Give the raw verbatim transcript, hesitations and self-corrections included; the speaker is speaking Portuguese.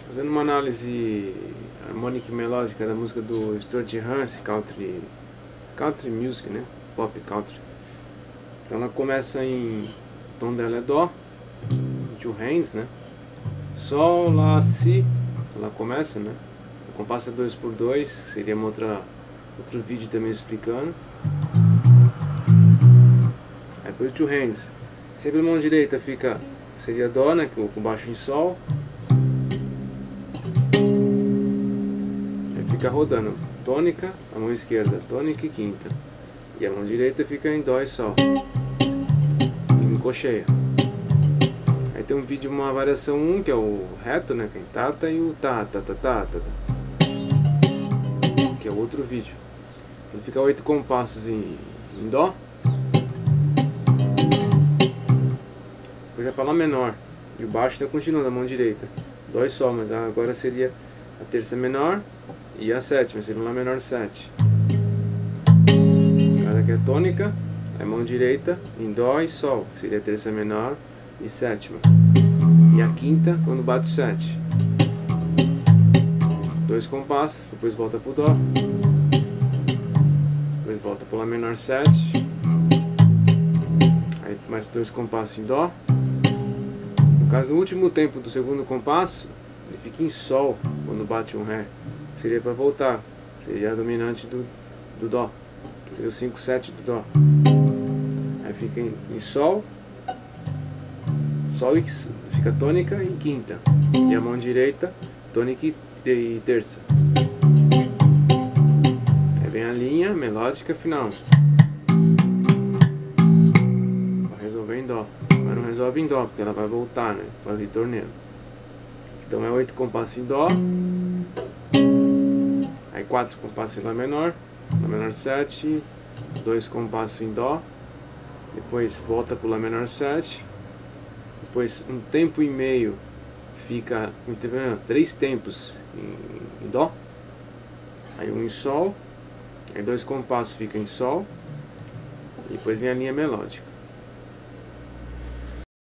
Fazendo uma análise harmônica e melódica da música do Stuart Hans, country, country music, né? Pop country. Então ela começa em, o tom dela é Dó, two hands, né? Sol, Lá, Si, ela começa, né? O compasso é dois por dois, seria uma outra, outro vídeo também explicando. Aí depois two hands, sempre a mão direita fica, seria Dó, né? Com baixo em Sol. Fica rodando tônica, a mão esquerda tônica e quinta, e a mão direita fica em Dó e Sol, em cocheia. Aí tem um vídeo, uma variação um, que é o reto, né, que é tata, e o tá, tá, tá, tá, tá, tá, que é o outro vídeo. Então fica oito compassos em, em Dó. Depois é para Lá menor, e o baixo está continuando a mão direita, Dó e Sol, mas agora seria a terça menor e a sétima, seria um Lá menor sete. Cada que é tônica, é mão direita em Dó e Sol, que seria a terça menor e sétima. E a quinta quando bate sete. Dois compassos, depois volta pro Dó. Depois volta pro Lá menor sete. Aí mais dois compassos em Dó. No caso, no último tempo do segundo compasso, ele fica em Sol quando bate um Ré. Seria para voltar, seria a dominante do, do Dó, seria o cinco sete do Dó. Aí fica em, em Sol, Sol e fica tônica em quinta, e a mão direita tônica e, e terça. Aí vem a linha melódica final, para resolver em Dó, mas não resolve em Dó, porque ela vai voltar, né, para o torneio. Então é oito compassos em Dó. Aí quatro compassos em Lá menor, Lá menor sete, dois compassos em Dó, depois volta para o Lá menor sete, depois um tempo e meio fica, não, três tempos em, em Dó, aí um em Sol, aí dois compassos fica em Sol, e depois vem a linha melódica.